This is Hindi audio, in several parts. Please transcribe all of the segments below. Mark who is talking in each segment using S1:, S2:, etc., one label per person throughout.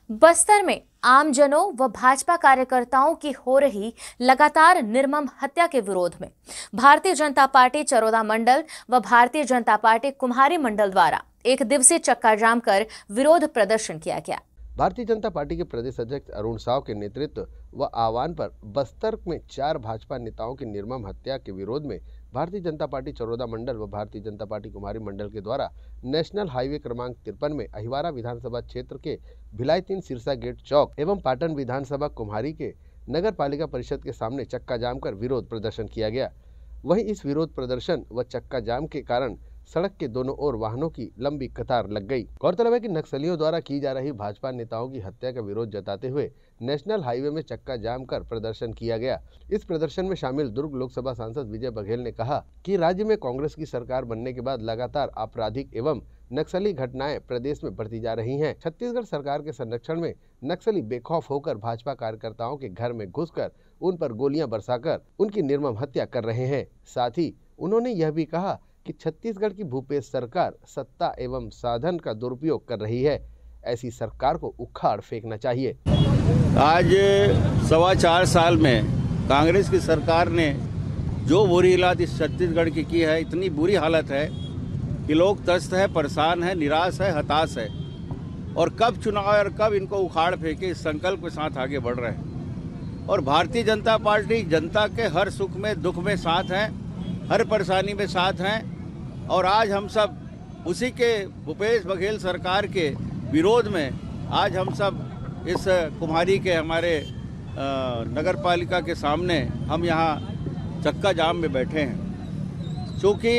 S1: बस्तर में आमजनों व भाजपा कार्यकर्ताओं की हो रही लगातार निर्मम हत्या के विरोध में भारतीय जनता पार्टी चरोदा मंडल व भारतीय जनता पार्टी कुम्हारी मंडल द्वारा एक दिवसीय चक्का जाम कर विरोध प्रदर्शन किया गया।
S2: भारतीय जनता पार्टी के प्रदेश अध्यक्ष अरुण साव के नेतृत्व व आह्वान पर बस्तर में 4 भाजपा नेताओं की निर्मम हत्या के विरोध में भारतीय जनता पार्टी चरोदा मंडल व भारतीय जनता पार्टी कुम्हारी मंडल के द्वारा नेशनल हाईवे क्रमांक 53 में अहिवारा विधानसभा क्षेत्र के भिलाई 3 सिरसा गेट चौक एवं पाटन विधानसभा कुम्हारी के नगर पालिका परिषद के सामने चक्का जाम कर विरोध प्रदर्शन किया गया। वहीं इस विरोध प्रदर्शन व चक्का जाम के कारण सड़क के दोनों ओर वाहनों की लंबी कतार लग गई। गौरतलब है कि नक्सलियों द्वारा की जा रही भाजपा नेताओं की हत्या का विरोध जताते हुए नेशनल हाईवे में चक्का जाम कर प्रदर्शन किया गया। इस प्रदर्शन में शामिल दुर्ग लोकसभा सांसद विजय बघेल ने कहा कि राज्य में कांग्रेस की सरकार बनने के बाद लगातार आपराधिक एवं नक्सली घटनाएं प्रदेश में बढ़ती जा रही हैं। छत्तीसगढ़ सरकार के संरक्षण में नक्सली बेखौफ होकर भाजपा कार्यकर्ताओं के घर में घुसकर उन पर गोलियां बरसाकर उनकी निर्मम हत्या कर रहे हैं। साथ ही उन्होंने यह भी कहा कि छत्तीसगढ़ की भूपेश सरकार सत्ता एवं साधन का दुरुपयोग कर रही है। ऐसी सरकार को उखाड़ फेंकना चाहिए।
S3: आज 4.25 साल में कांग्रेस की सरकार ने जो बुरी हालत इस छत्तीसगढ़ की है, इतनी बुरी हालत है कि लोग त्रस्त है, परेशान है, निराश है, हताश है और कब चुनाव और कब इनको उखाड़ फेंके इस संकल्प के साथ आगे बढ़ रहे हैं। और भारतीय जनता पार्टी जनता के हर सुख में दुख में साथ है, हर परेशानी में साथ हैं और आज हम सब उसी के भूपेश बघेल सरकार के विरोध में आज हम सब इस कुम्हारी के हमारे नगर पालिका के सामने हम यहाँ चक्का जाम में बैठे हैं। क्योंकि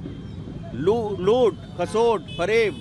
S3: लूट, खसोट, फरेब,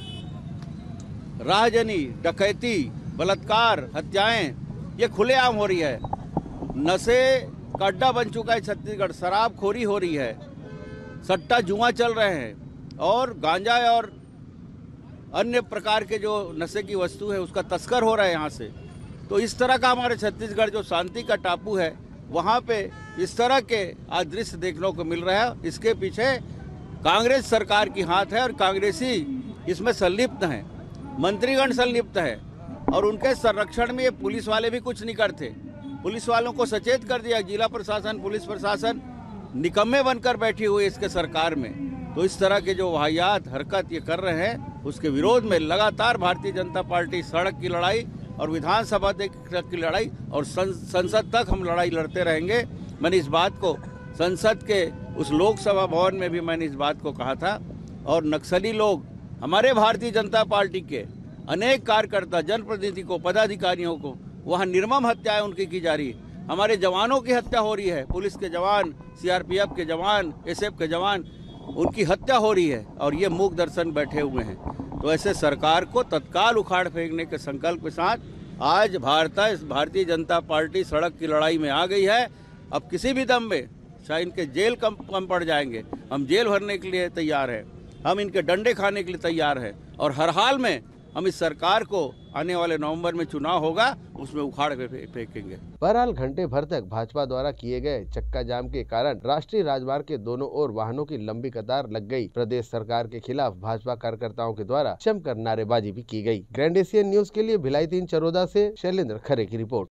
S3: राहजनी, डकैती, बलात्कार, हत्याएं ये खुलेआम हो रही है। नशे का अड्डा बन चुका है छत्तीसगढ़, शराबखोरी हो रही है, सट्टा जुआ चल रहे हैं और गांजा और अन्य प्रकार के जो नशे की वस्तु है उसका तस्कर हो रहा है यहाँ से। तो इस तरह का हमारे छत्तीसगढ़ जो शांति का टापू है वहाँ पे इस तरह के आज दृश्य देखने को मिल रहा है। इसके पीछे कांग्रेस सरकार की हाथ है और कांग्रेसी इसमें संलिप्त हैं, मंत्रीगण संलिप्त है और उनके संरक्षण में ये पुलिस वाले भी कुछ नहीं करते। पुलिस वालों को सचेत कर दिया, जिला प्रशासन, पुलिस प्रशासन निकम्मे बनकर बैठी हुई इसके सरकार में। तो इस तरह के जो वाहियात हरकत ये कर रहे हैं उसके विरोध में लगातार भारतीय जनता पार्टी सड़क की लड़ाई और विधानसभा तक की लड़ाई और संसद तक हम लड़ाई लड़ते रहेंगे। मैंने इस बात को संसद के उस लोकसभा भवन में भी मैंने इस बात को कहा था। और नक्सली लोग हमारे भारतीय जनता पार्टी के अनेक कार्यकर्ता, जनप्रतिनिधि को, पदाधिकारियों को वहाँ निर्मम हत्याएं उनकी की जा रही है। हमारे जवानों की हत्या हो रही है, पुलिस के जवान, सीआरपीएफ के जवान, एसएफ के जवान, उनकी हत्या हो रही है और ये मूक दर्शन बैठे हुए हैं। तो ऐसे सरकार को तत्काल उखाड़ फेंकने के संकल्प के साथ आज भारतीय जनता पार्टी सड़क की लड़ाई में आ गई है। अब किसी भी दम में चाहे इनके जेल कम पड़ जाएंगे, हम जेल भरने के लिए तैयार हैं, हम इनके डंडे खाने के लिए तैयार हैं और हर हाल में हम इस सरकार को आने वाले नवंबर में चुनाव होगा उसमें उखाड़ फेंकेंगे।
S2: बहरहाल घंटे भर तक भाजपा द्वारा किए गए चक्का जाम के कारण राष्ट्रीय राजमार्ग के दोनों ओर वाहनों की लंबी कतार लग गई। प्रदेश सरकार के खिलाफ भाजपा कार्यकर्ताओं के द्वारा जमकर नारेबाजी भी की गई। ग्रैंड एशियन न्यूज के लिए भिलाई 3 चरोदा से शैलेंद्र खरे की रिपोर्ट।